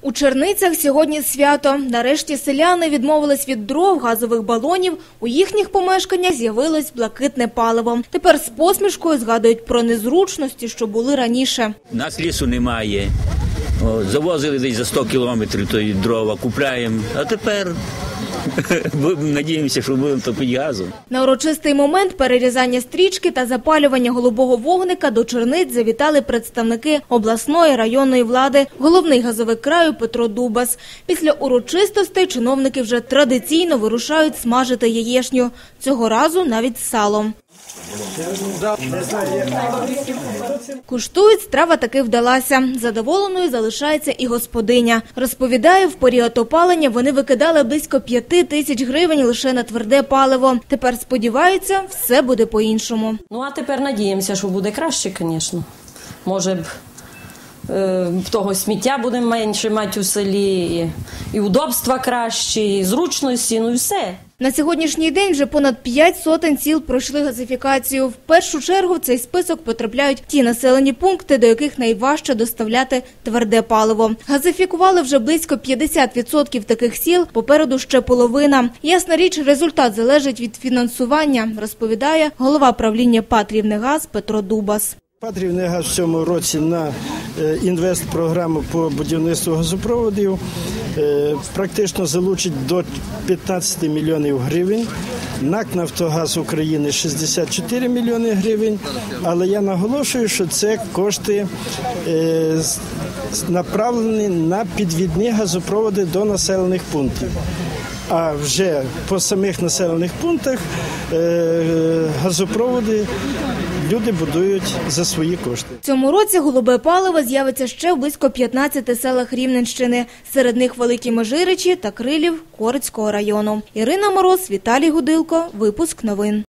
У Черницях сьогодні свято. Нарешті селяни відмовились від дров, газових балонів. У їхніх помешканнях з'явилось блакитне паливо. Тепер з посмішкою згадують про незручності, що були раніше. У нас лісу немає. Завозили десь за 100 кілометрів тої дрова, купляємо. А тепер надіємося, що будемо топити газом. На урочистий момент перерізання стрічки та запалювання голубого вогника до Черниць завітали представники обласної районної влади, головний газовик краю Петро Дубас. Після урочистостей чиновники вже традиційно вирушають смажити яєчню. Цього разу навіть з салом. Куштують, страва таки вдалася. Задоволеною залишається і господиня. Розповідає, в період опалення вони викидали близько 5 тисяч гривень лише на тверде паливо. Тепер сподіваються, все буде по-іншому. А тепер надіємося, що буде краще, звісно. Може, того сміття буде менше мати у селі, і удобства кращі, і зручності, і все. На сьогоднішній день вже понад 5 сотень сіл пройшли газифікацію. В першу чергу в цей список потрапляють ті населені пункти, до яких найважче доставляти тверде паливо. Газифікували вже близько 50% таких сіл, попереду ще половина. Ясна річ, результат залежить від фінансування, розповідає голова правління ПАТ «Рівнегаз» Петро Дубас. ПАТ «Рівнегаз» в цьому році на інвестпрограму по будівництву газопроводів практично залучить до 15 мільйонів гривень. НАК «Нафтогаз України» 64 мільйони гривень. Але я наголошую, що це кошти направлені на підвідні газопроводи до населених пунктів. А вже по самих населених пунктах газопроводи люди будують за свої кошти. В цьому році голубе паливо з'явиться ще в близько 15 селах Рівненщини. Серед них Великі Межиричі та Крилів Корицького району. Ірина Мороз, Віталій Гудилко. Випуск новин.